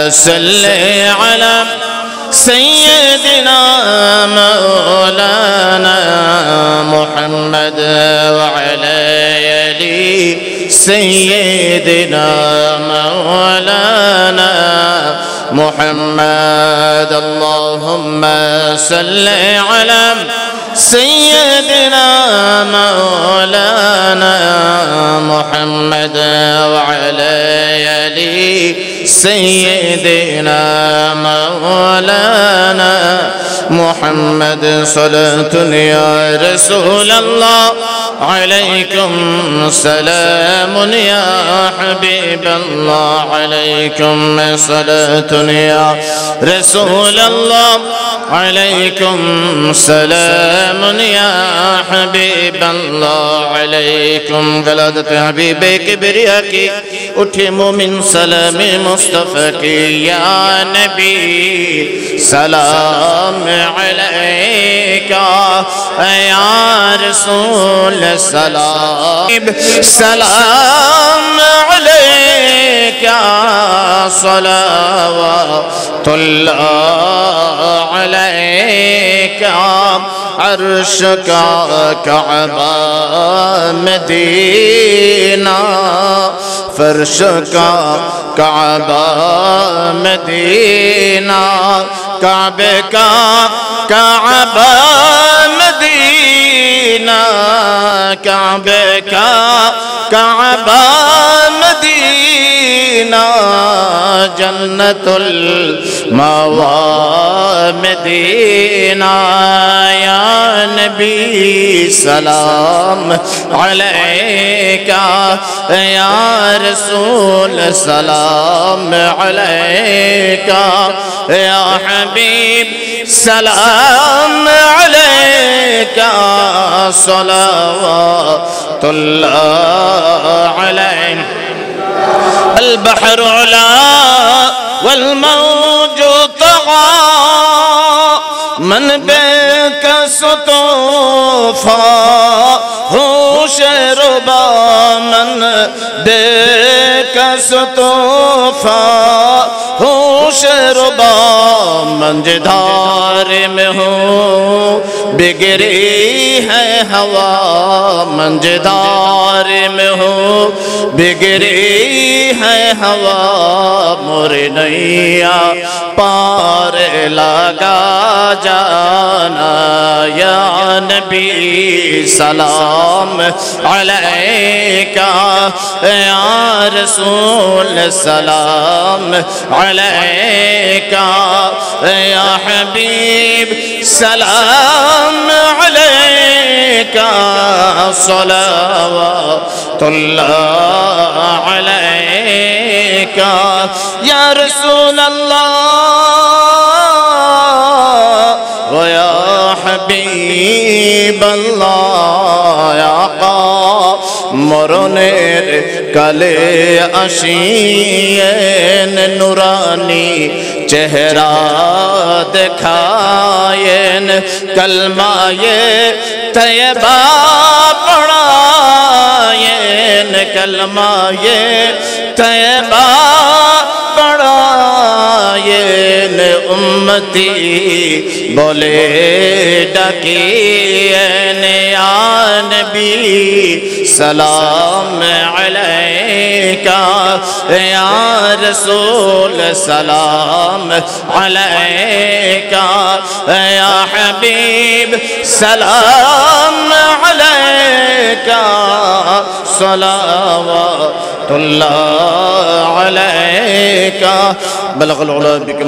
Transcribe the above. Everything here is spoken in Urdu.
صل على سيدنا مولانا محمد وعلى آل سيدنا مولانا محمد اللهم صل على سيدنا مولانا محمد وعلى آل سيدنا مولانا محمد صلاة يا رسول الله عليكم سلام يا حبيب الله عليكم صلاة يا رسول الله عليكم سلام يا حبيب الله عليكم ولادة حبيب کبریا کی اٹھے مومن سلام مصطفیٰ کی یا نبی سلام علیکہ یا رسول سلام سلام علیکہ صلوات اللہ علیکہ عرش کا کعبہ مدینہ فرش کا کعبہ مدینہ کعبے کا کعبہ مدینہ کعبے کا کعبہ مدینہ جنت المأوى مدینہ یا نبی سلام علیکہ یا رسول سلام علیکہ یا حبیب سلام علیکہ صلوات اللہ علیہ البحر علا والموج طغى من بك سطوفا ہوش ربا من بك سطوفا ہوش ربا من جدار میں ہوں بگری ہے ہوا من جدار میں ہوں بگری ہے ہوا موری نیا پار لگا جانا یا نبی سلام علیکہ یا رسول سلام علیکہ یا حبیب سلام علیکہ صلوات اللہ علیکہ یا رسول اللہ ویا حبیب اللہ یا قمرنر کلے اشین نورانی چہرہ دکھائین کلمہ یہ طیبہ پڑھائین کلمہ یہ طیبہ پڑھائین امتی بولے ڈکین یا نبی سلام علیکہ یا رسول سلام علیکہ یا حبیب سلام علیکہ صلوات اللہ علیکہ بلغ العلا بکم